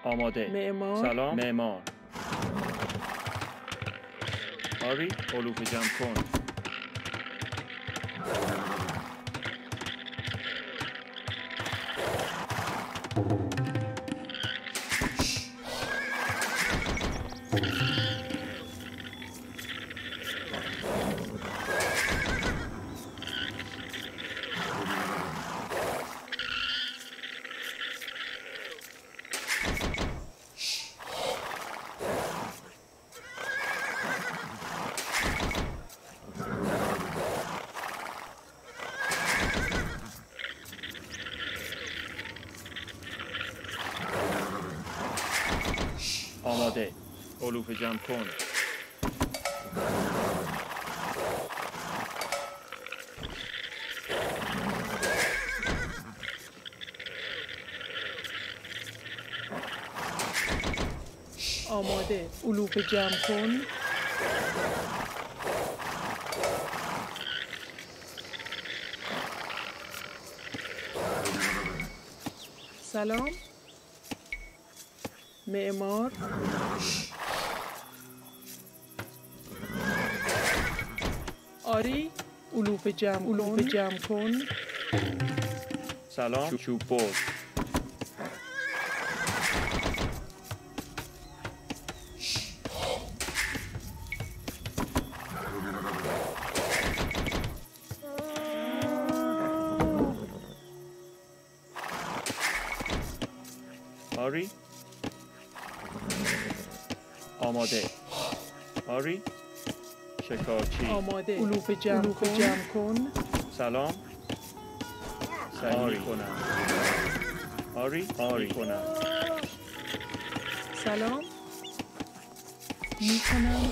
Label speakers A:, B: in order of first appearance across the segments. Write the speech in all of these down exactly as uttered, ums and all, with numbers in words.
A: آماده.
B: معمار.
A: سلام. معمار. آری. علوفه جمع کن. آماده. علوفه جمع کن.
B: آماده. علوفه جمع کن. سلام. معمار. آری. علوفه جمع علوفه جمع کن.
A: سلام. چوب برد. آری. آماده. آری. شکارچی.
B: آماده. علوفه جمع علوفه کن. جمع کن.
A: سلام. سعی کنم. آری. آری کنم.
B: سلام. می کنم.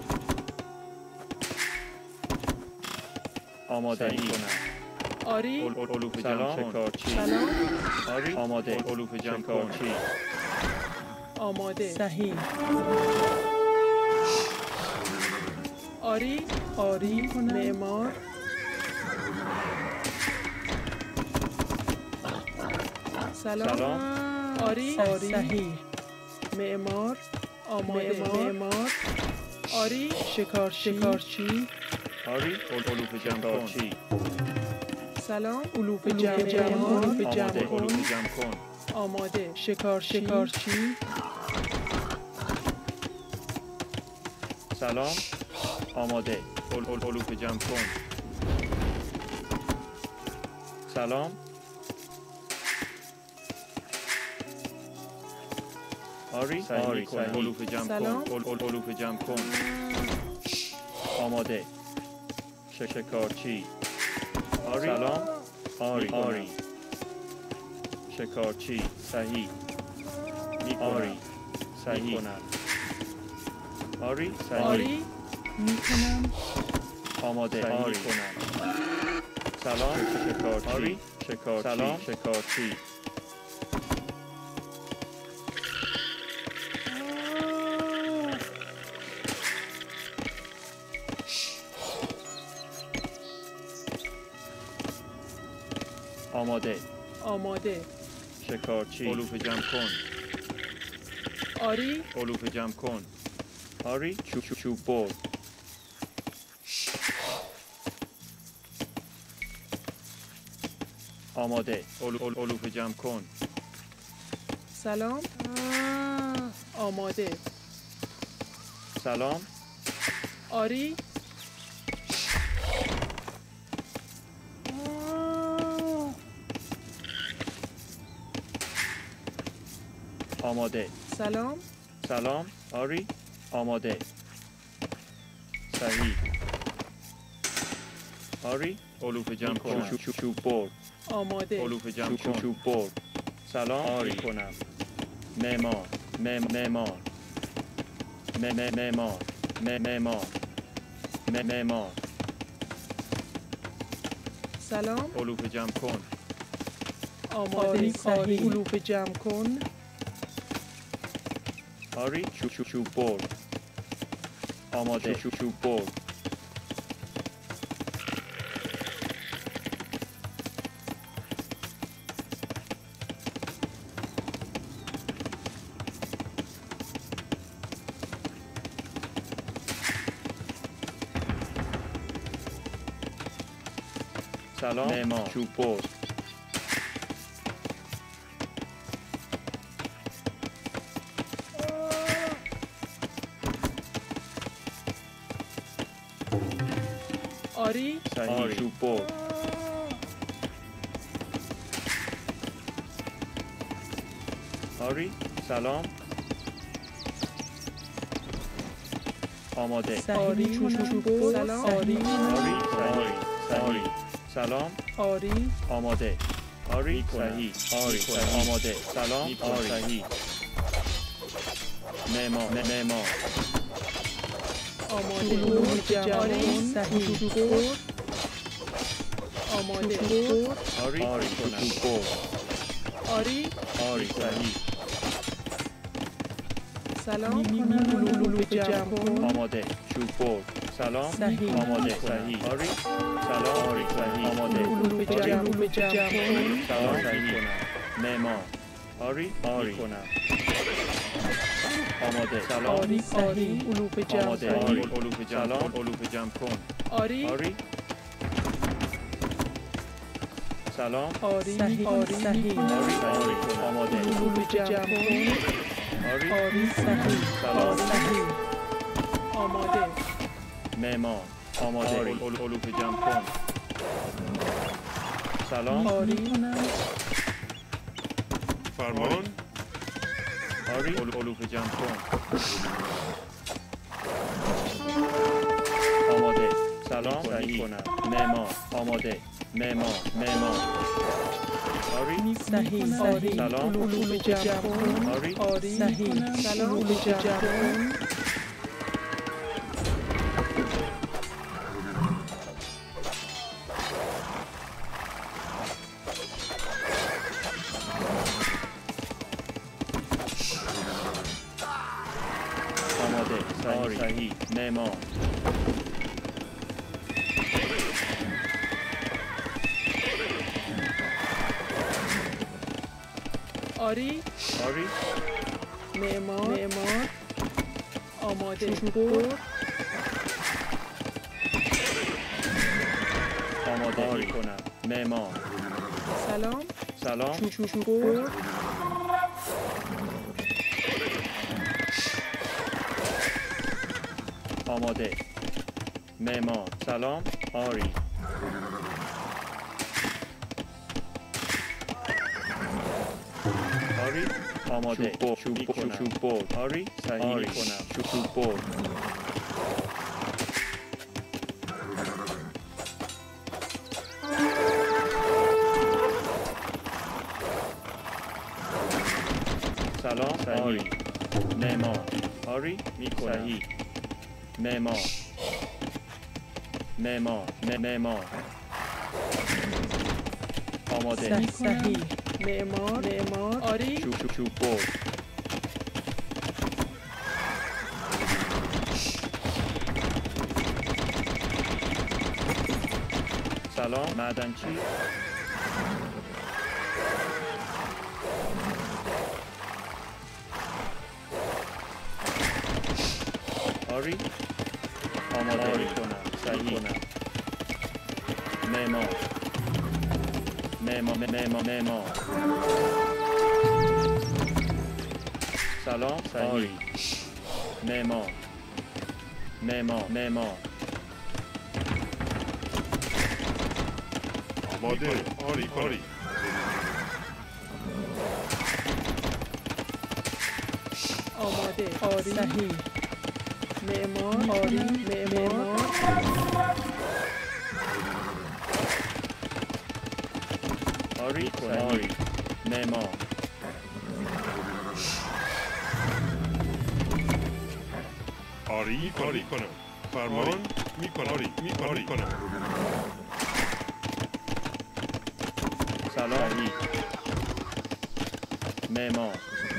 A: آماده ای کنم.
B: آری.
A: علوفه جمع شکارچی.
B: سلام.
A: آری. آماده. علوفه جمع شکارچی.
B: آماده. صحیح. آری. آری کنم. معمار. سلام.
A: سلام.
B: آری. آری. صحیح. معمار. آماده. معمار. آری. شکارچی. شکارچی.
A: آری. علوفه جمع شکارچی.
B: سلام. علوفه جمع جمع علوفه جمع کن.
A: علوفه جمع کن.
B: آماده. شکارچی. شکارچی.
A: سلام. آماده. علوفه جمع کن. سلام. آری. آری کن. علوفه جمع کن. علوفه جمع کن. آماده. شکارچی. آری. سلام. آری. آری. شکارچی. صحیح. آری. صحیح کنم. آری. صحیح.
B: آری. می کنم.
A: آماده. آری کنم. سلام. شکارچی. آری. شکارچی. سلام. شکارچی. آماده.
B: آماده.
A: شکارچی. علوفه جمع کن.
B: آری.
A: علوفه جمع کن. آری. چوب چوب برد. آماده. علوفه جمع کن.
B: سلام. آماده.
A: سلام.
B: آری.
A: آماده.
B: سلام.
A: سلام. آری. آماده. صحیح. آری. علوفه جمع کن. چوب چوب برد.
B: آماده.
A: علوفه جمع کن. چوب برد. سلام. آری کنم. معمار. معمار. معمار. معمار. معمار.
B: سلام.
A: علوفه جمع کن.
B: آماده. صحیح. علوفه جمع کن.
A: آری. چوب چوب برد. آماده. چوب چوب برد. سلام معمار چوب بر
B: آری
A: صحیح چوب بر آری سلام آماده
B: آری چوب چوب سلام آری
A: آری صحیح صحیح سلام
B: آری
A: آماده آری صحیح آری صحیح آماده سلام آری صحیح معمار معمار
B: آماده آری صحیح چوب آماده
A: آری آری چوب بر
B: آری
A: آری صحیح
B: سلام کنم علوف جمع کن
A: آماده چوب بر سلام
B: صحیح.
A: آماده صحیح آری سلام آری صحیح آماده
B: علوف جمع علوف جمع کن
A: سلام صحیح کنم معمار آری آری کنم آماده سلام
B: آری آری علوف جمع
A: آماده آری
B: کن
A: علوف جمع سلام علوف جمع کن
B: آری
A: آری سلام
B: آری آری صحیح
A: آری آری کن آماده
B: علوف جمع کن
A: آری
B: آری صحیح
A: سلام
B: صحیح آماده
A: معمار آماده آری علوف جمع کن سلام
B: آری کنم
C: فرمان
A: آری علوف جمع کن آماده سلام صحیح کنم معمار آماده معمار معمار آری
B: صحیح آری
A: سلام
B: علوف جمع کن
A: آری
B: آری صحیح سلام علوف جمع کن
A: آماده صحیح صحیح معمار
B: آری
A: آری
B: معمار معمار آماده چوب
A: آماده آری کنم معمار
B: سلام
A: سلام
B: چوب چوب
A: آماده معمار سلام آری آری آماده چوب چوب چوب بر آری صحیح کنم چوب چوب بر سلام آری معمار آری میکنم صحیح معمار معمار معمار آماده
B: صحیح معمار معمار آری
A: چوب چوب چوب بر سلام معدنچی آری آماده آری کنم صحیح کنم معمار معمار معمار معمار سلام صحیح معمار معمار معمار
C: آماده آری آری
B: آماده آری صحیح معمار آری معمار
A: آری صحیح معمار
C: آری آری کنم فرمان میکنم آری آری کنم
A: سلام صحیح معمار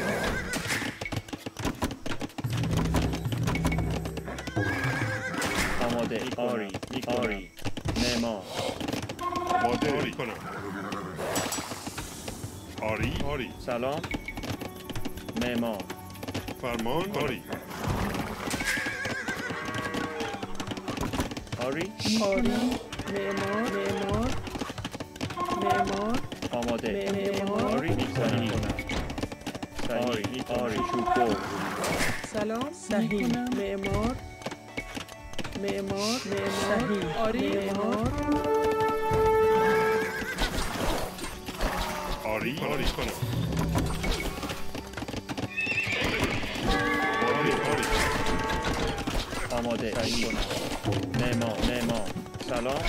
A: آماده آری آری معمار
C: آماده آری کنم آری آری
A: سلام معمار
C: فرمان آری
A: آری
B: آری معمار معمار معمار
A: آماده.
B: معمار
A: آری میکنم. آری آری چوب.
B: سلام صحیح معمار معمار صحیح آری معمار
C: آری آری کنم. آری آری.
A: آماده. صحیح کنم. معمار معمار. سلام.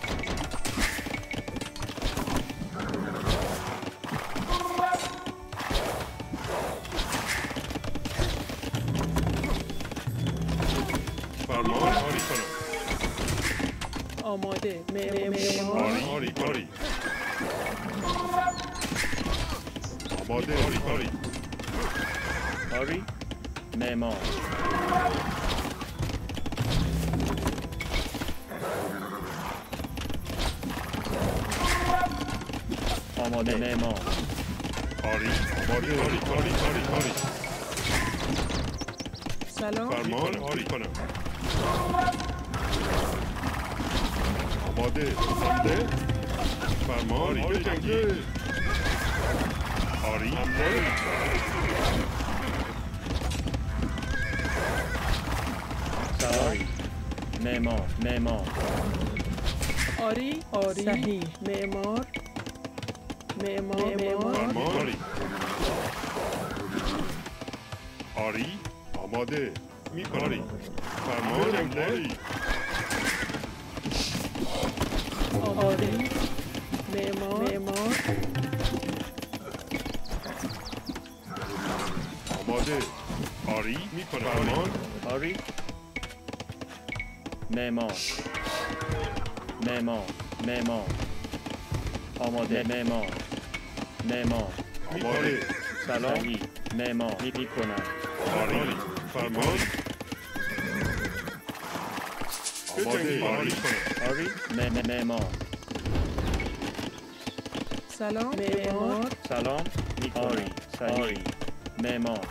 C: فرمان آری کنم.
B: آماده معمار
C: آری آری آری. آماده آری آری.
A: آری معمار. آماده معمار.
C: آری آماده آری آری آری آری.
B: سلام
C: فرمان آری کنم. آماده حمله. فرمان آری جنگی. آری حمله.
A: سلام. معمار معمار.
B: آری آری صحیح معمار معمار معمار
C: فرمان آری. آری آماده میکنی. فرمان حمله.
B: آری معمار معمار
C: آماده آری میکنم. فرمان
A: آری معمار معمار معمار. آماده معمار معمار.
C: آماده
A: سلام. معمار میکنم.
C: آری. فرمان آماده آری کنم.
A: آری م- معمار.
B: سلام معمار
A: سلام. آری صحیح. معمار.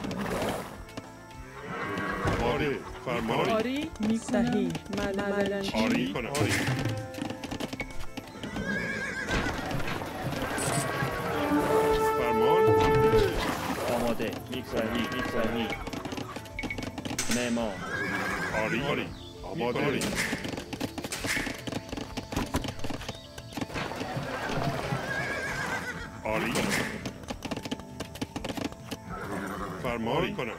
C: آماده فرمان
B: آری صحیح معدن
C: آری کنم. آری فرمان
A: آماده. صحیح صحیح. معمار.
C: آری آری. آماده آری. آری فرمان کنم.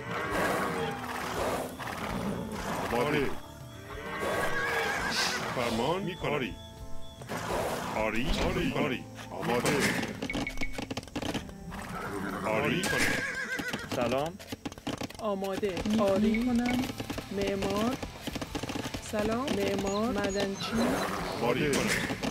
C: آماده فرمان میکنم. آری آری آری آری. آماده آری کنم.
A: سلام.
B: آماده آری کنم معمار سلام معمار معدنچی
C: آری کنم.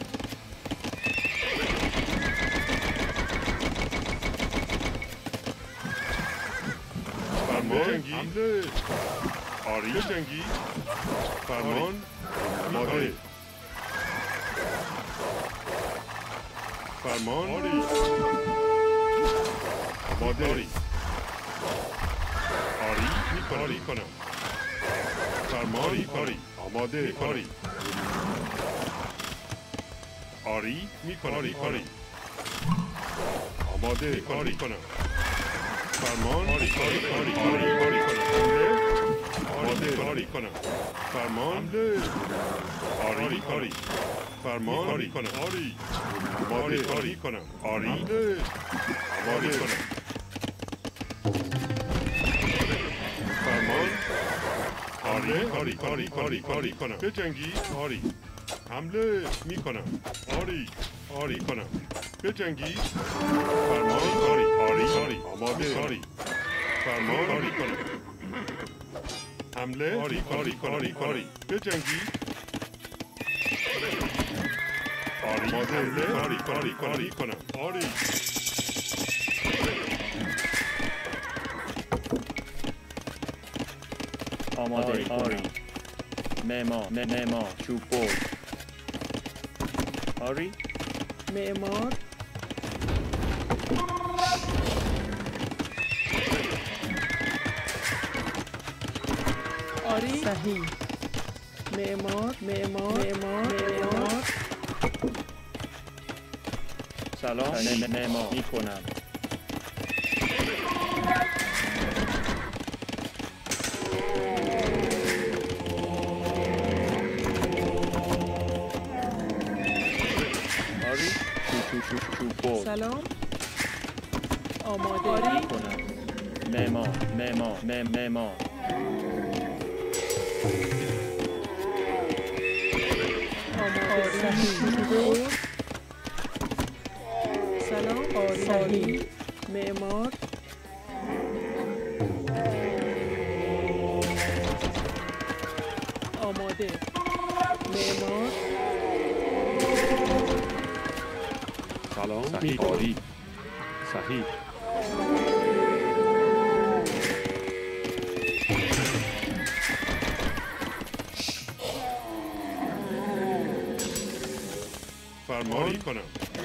C: فرمان حمله. آری جنگی. فرمان آماده. فرمان آری. آماده آری. آری میکنم. آری کنم. فرمان آری. آماده آری. آری میکنم. آری آری. آماده آری کنم. فرمان آری آری آری آری آری کنم. آماده آری کنم. فرمان حمله. آری آری. فرمان آری کنم. آری آماده آری کنم. آری حمله. آماده کنم. فرمان آری آری آری آری آری کنم. بجنگی. آری حمله می کنم. آری آری کنم. بجنگی. فرمان آری آری آری. آماده آری. فرمان آری کنم. حمله آری آری آری آری. بجنگی. آری حمله آری آری آری کنم. آری
A: آماده. آری معمار معمار. چوب برد. آری
B: معمار آری صحیح معمار معمار معمار معمار
A: سلام م- معمار میکنم. آری چو چو چو چو بول
B: سلام آماده آری
A: میکنم. معمار معمار م- معمار
B: آماده صحیح سلام آری صحیح معمار آماده معمار
C: سلام صحیح آری صحیح فرمان کنم.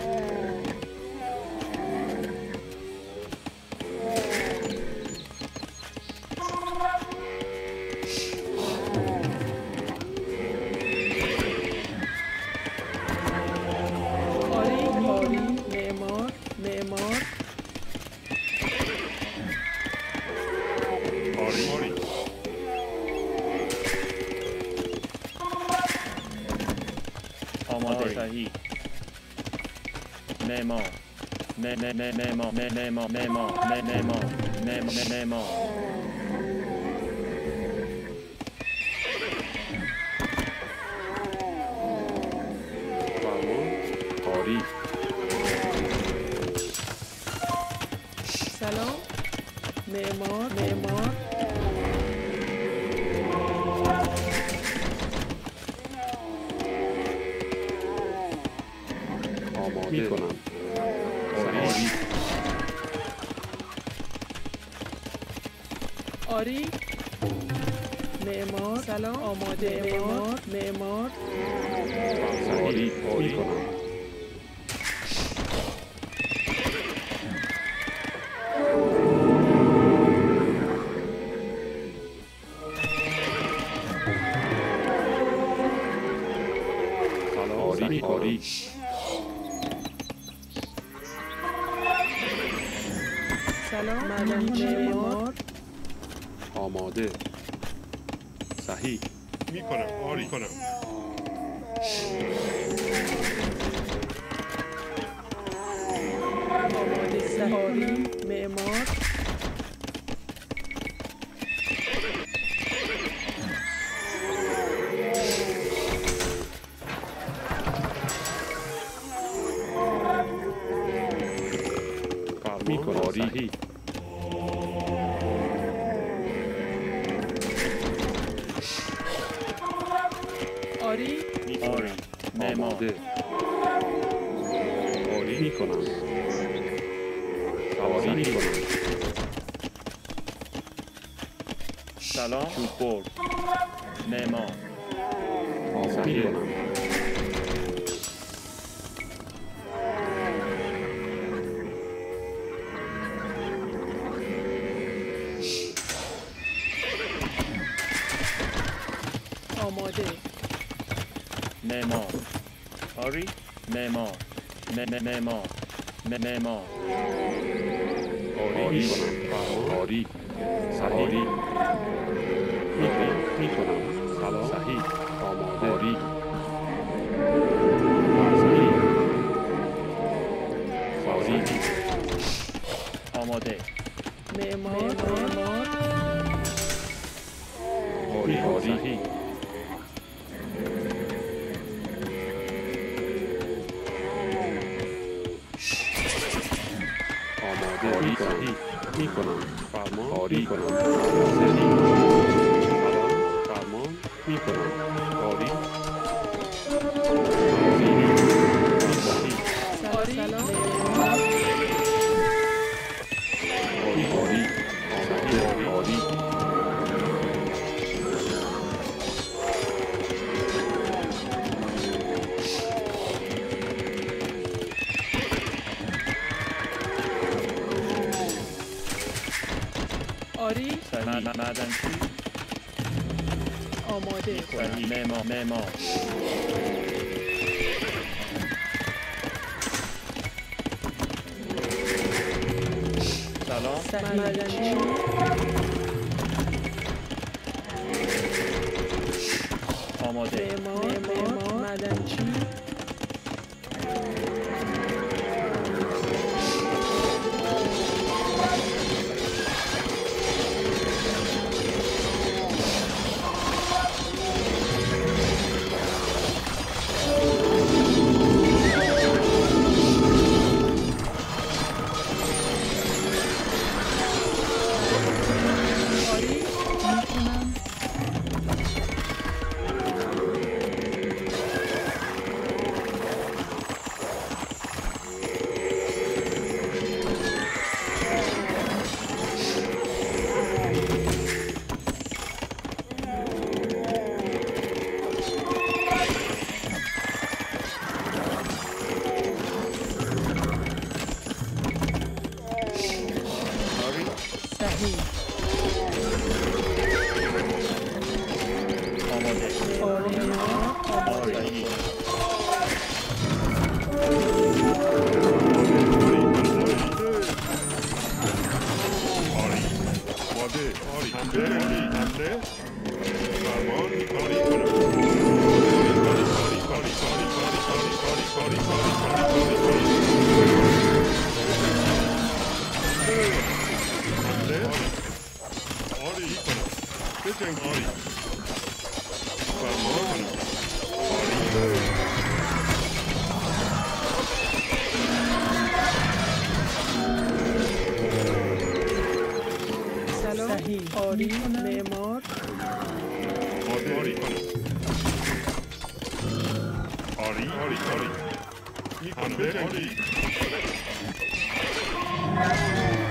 B: آری آری معمار معمار
C: آری آری
A: آماده صحیح. معمار م- م- م- معمار م- معمار معمار م- معمار م- م- معمار
C: فرمان آری
B: سلام معمار معمار
C: آماده میکنم. آری
B: آری معمار سلام آماده معمار معمار
C: آری میکنم. سلام آری آری
B: سلام معمار
C: آماده صحیح میکنم. آری کنم.
B: آماده صحیح معمار
C: میکنم. آری
B: آری
A: آری معمار
C: آماده آری میکنم. آری میکنم.
A: سلام چوب بول معمار
C: آماده میکنم.
B: آماده
A: معمار آری معمار م- م- معمار م- معمار
C: آری میکنم. آری صحیح آری میکنم. سلام صحیح آماده آری صحیح آری
A: آماده
B: معمار معمار
C: آری آری آماده آری صحیح میکنم. فرمان آری کنم. صحیح سلام فرمان میکنم. آری صحیح
B: آری سلام
C: آری آری آماده آری
B: آری
A: صحیح معدنچی
B: آماده
A: صحیح معمار معمار سلام.
B: معدنچی.
A: آماده.
B: معمار. معمار. معدنچی. صحیح.
A: آماده.
B: آره.
A: آری.
C: آری آماده آری حمله حمله فرمان کاری کنم کاری کاری کاری کاری کاری کاری کاری کاری کاری کاری حمله آری کنم بجنگ آری فرمان آری
B: صحیح. آری. معمار.
C: آماده آری کنم آری آری آری حمله آری